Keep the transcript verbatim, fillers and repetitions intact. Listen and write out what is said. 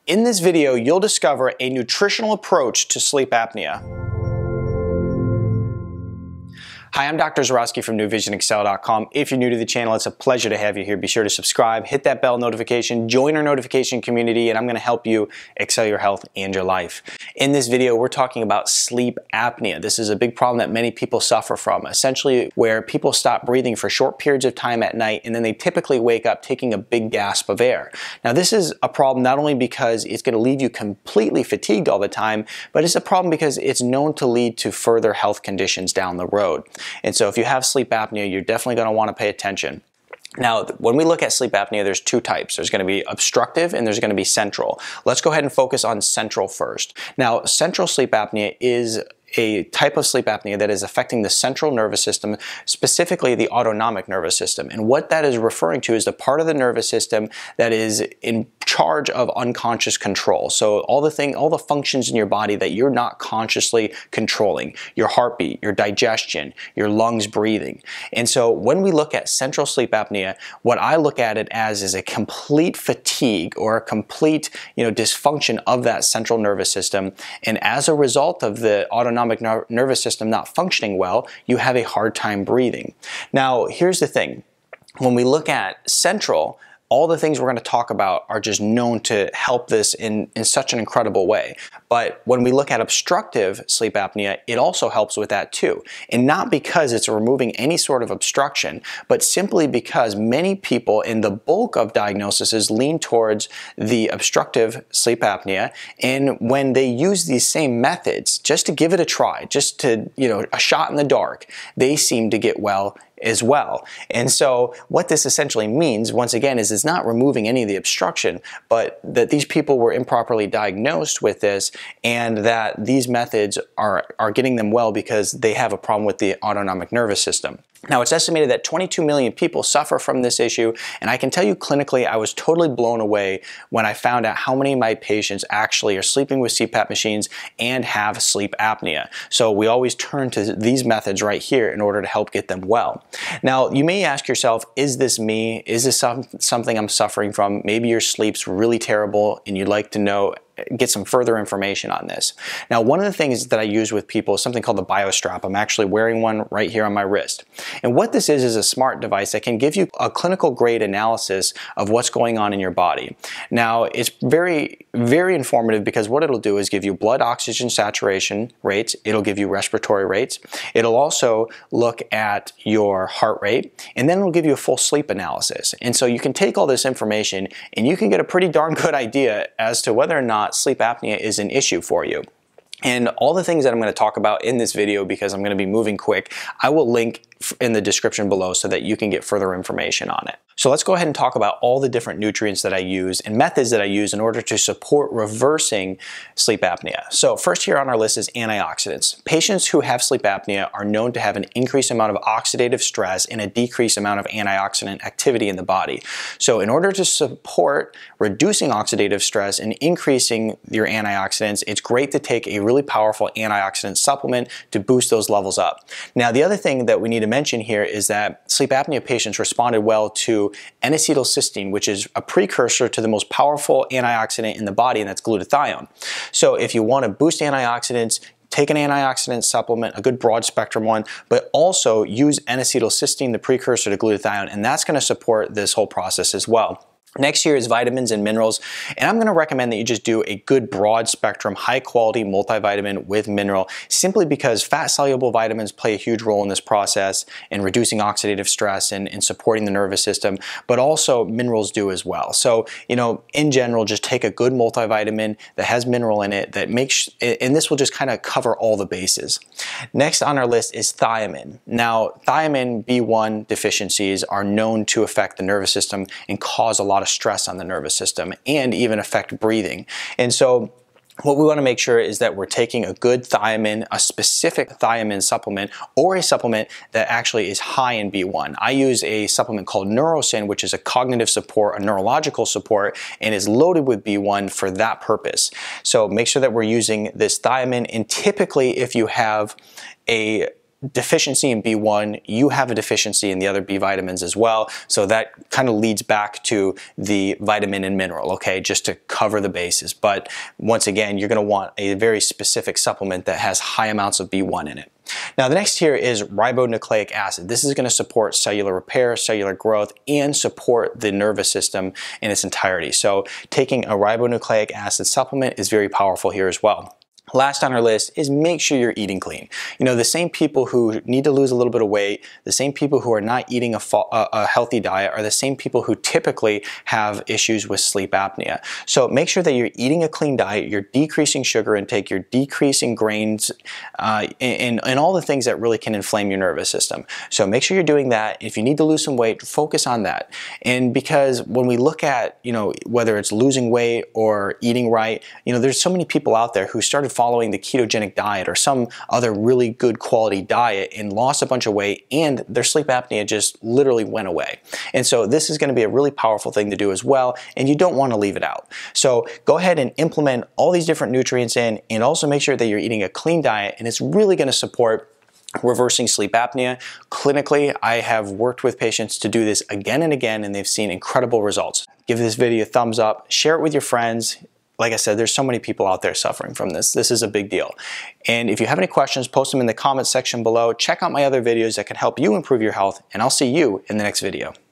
In this video, you'll discover a nutritional approach to sleep apnea. Hi, I'm Doctor Zarowski from new vision excel dot com. If you're new to the channel, it's a pleasure to have you here. Be sure to subscribe, hit that bell notification, join our notification community, and I'm going to help you excel your health and your life. In this video, we're talking about sleep apnea. This is a big problem that many people suffer from, essentially where people stop breathing for short periods of time at night, and then they typically wake up taking a big gasp of air. Now, this is a problem not only because it's going to leave you completely fatigued all the time, but it's a problem because it's known to lead to further health conditions down the road. And so if you have sleep apnea, you're definitely going to want to pay attention. Now, when we look at sleep apnea, there's two types. There's going to be obstructive and there's going to be central. Let's go ahead and focus on central first. Now, central sleep apnea is a type of sleep apnea that is affecting the central nervous system, specifically the autonomic nervous system. And what that is referring to is the part of the nervous system that is in charge of unconscious control. So all the thing, all the functions in your body that you're not consciously controlling, your heartbeat, your digestion, your lungs breathing. And so when we look at central sleep apnea, what I look at it as is a complete fatigue or a complete, you know, dysfunction of that central nervous system. And as a result of the autonomic Autonomic nervous system not functioning well, you have a hard time breathing. Now, here's the thing. When we look at central, all the things we're going to talk about are just known to help this in, in such an incredible way. But when we look at obstructive sleep apnea, it also helps with that too. And not because it's removing any sort of obstruction, but simply because many people in the bulk of diagnoses lean towards the obstructive sleep apnea. And when they use these same methods, just to give it a try, just to, you know, a shot in the dark, they seem to get well as well. And so what this essentially means, once again, is it's not removing any of the obstruction, but that these people were improperly diagnosed with this and that these methods are, are getting them well because they have a problem with the autonomic nervous system. Now, it's estimated that twenty-two million people suffer from this issue, and I can tell you clinically, I was totally blown away when I found out how many of my patients actually are sleeping with C PAP machines and have sleep apnea. So we always turn to these methods right here in order to help get them well. Now, you may ask yourself, is this me? Is this some, something I'm suffering from? Maybe your sleep's really terrible and you'd like to know get some further information on this. Now, one of the things that I use with people is something called the BioStrap. I'm actually wearing one right here on my wrist. And what this is is a smart device that can give you a clinical grade analysis of what's going on in your body. Now, it's very, very informative because what it'll do is give you blood oxygen saturation rates. It'll give you respiratory rates. It'll also look at your heart rate, and then it'll give you a full sleep analysis. And so you can take all this information and you can get a pretty darn good idea as to whether or not sleep apnea is an issue for you. And all the things that I'm going to talk about in this video, because I'm going to be moving quick, I will link in the description below so that you can get further information on it. So let's go ahead and talk about all the different nutrients that I use and methods that I use in order to support reversing sleep apnea. So first here on our list is antioxidants. Patients who have sleep apnea are known to have an increased amount of oxidative stress and a decreased amount of antioxidant activity in the body. So in order to support reducing oxidative stress and increasing your antioxidants, it's great to take a really powerful antioxidant supplement to boost those levels up. Now, the other thing that we need to mention here is that sleep apnea patients responded well to N-acetylcysteine, which is a precursor to the most powerful antioxidant in the body, and that's glutathione. So if you want to boost antioxidants, take an antioxidant supplement, a good broad spectrum one, but also use N-acetylcysteine, the precursor to glutathione, and that's going to support this whole process as well. Next here is vitamins and minerals, and I'm going to recommend that you just do a good broad spectrum, high quality multivitamin with mineral, simply because fat soluble vitamins play a huge role in this process in reducing oxidative stress and, and supporting the nervous system, but also minerals do as well. So, you know, in general, just take a good multivitamin that has mineral in it that makes, and this will just kind of cover all the bases. Next on our list is thiamine. Now, thiamine B one deficiencies are known to affect the nervous system and cause a lot of stress on the nervous system and even affect breathing. And so what we want to make sure is that we're taking a good thiamine, a specific thiamine supplement, or a supplement that actually is high in B one. I use a supplement called Neurosin, which is a cognitive support, a neurological support, and is loaded with B one for that purpose. So make sure that we're using this thiamine, and typically if you have a deficiency in B one, you have a deficiency in the other B vitamins as well. So that kind of leads back to the vitamin and mineral, okay, just to cover the bases. But once again, you're going to want a very specific supplement that has high amounts of B one in it. Now the next here is ribonucleic acid. This is going to support cellular repair, cellular growth, and support the nervous system in its entirety. So taking a ribonucleic acid supplement is very powerful here as well. Last on our list is make sure you're eating clean. You know, the same people who need to lose a little bit of weight, the same people who are not eating a, a healthy diet are the same people who typically have issues with sleep apnea. So make sure that you're eating a clean diet, you're decreasing sugar intake, you're decreasing grains, uh, and, and all the things that really can inflame your nervous system. So make sure you're doing that. If you need to lose some weight, focus on that. And because when we look at, you know, whether it's losing weight or eating right, you know, there's so many people out there who started following the ketogenic diet or some other really good quality diet and lost a bunch of weight, and their sleep apnea just literally went away. And so this is going to be a really powerful thing to do as well, and you don't want to leave it out. So go ahead and implement all these different nutrients in, and also make sure that you're eating a clean diet, and it's really going to support reversing sleep apnea. Clinically, I have worked with patients to do this again and again, and they've seen incredible results. Give this video a thumbs up, share it with your friends. Like I said, there's so many people out there suffering from this. This is a big deal. And if you have any questions, post them in the comments section below. Check out my other videos that can help you improve your health, and I'll see you in the next video.